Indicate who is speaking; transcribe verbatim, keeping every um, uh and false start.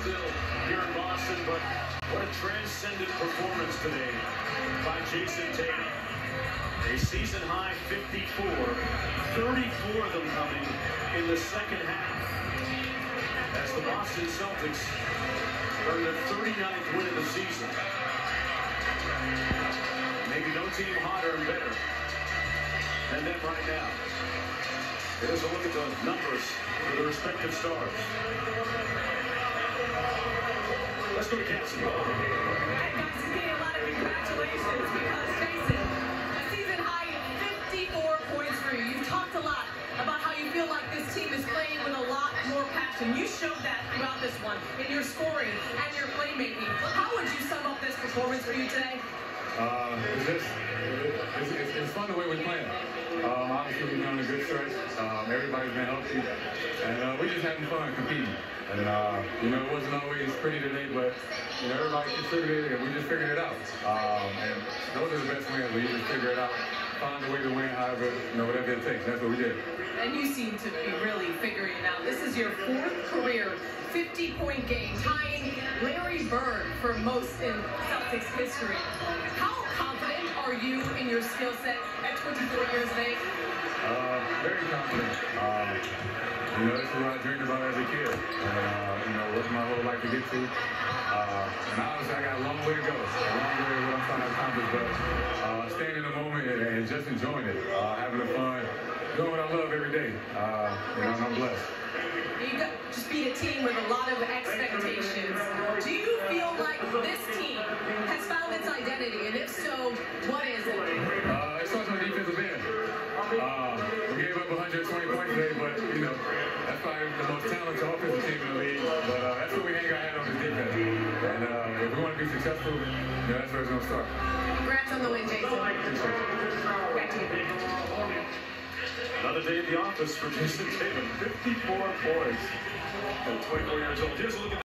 Speaker 1: still here in Boston, but what a transcendent performance today by Jayson Tatum. A season-high fifty-four, thirty-four of them coming in the second half, as the Boston Celtics earned their thirty-ninth win of the season. Maybe no team hotter and better than them right now. Here's a look at the numbers for the respective stars. Let's go to Cassie.
Speaker 2: Hey, guys, it's getting a lot of congratulations because, Jayson, a season-high fifty-four points for you. You've talked a lot about how you feel like this team is playing with a lot more passion. You showed that throughout this one in your scoring and your playmaking. How would you sum up this performance for you today?
Speaker 3: Uh, it's just, it's, it's, it's fun the way we're playing. Um, obviously, we've been on a good stretch. Um, everybody's been healthy, and uh, we're just having fun competing. And uh, you know, it wasn't always pretty today, but you know, everybody contributed, and we just figured it out. Um, and those are the best wins. We just figure it out, find a way to win, however, you know, whatever it takes. That's what we did.
Speaker 2: And you seem to be really figuring it out. This is your fourth career fifty-point game, tying Larry Bird for most in Celtics history. How confident are you in your skill set at twenty-four years of age?
Speaker 3: Uh, very confident. Uh, you know, this is what I dreamed about as a kid. And, uh, you know, worked my whole life to get to. Uh, and honestly, I got a long way to go. A long way to what I'm trying to accomplish. But uh, staying in the moment and, and just enjoying it, uh, having the fun, doing what I love every day. Uh, you know, and I'm blessed.
Speaker 2: You got, just beat a team with a lot of expectations. Do you feel like this team has found its identity? And if so, what is it?
Speaker 3: Uh, it starts on the defensive end. Uh, we gave up one hundred twenty points today, but, you know, that's probably the most talented offensive team in the league. But uh, that's what we hang our hat on, is defense. And uh, if we want to be successful, you know, that's where it's going to start.
Speaker 2: Congrats on the win, Jayson. Back to you.
Speaker 1: Another day at the office for Jayson Tatum. fifty-four points at twenty-four years old. Here's a look at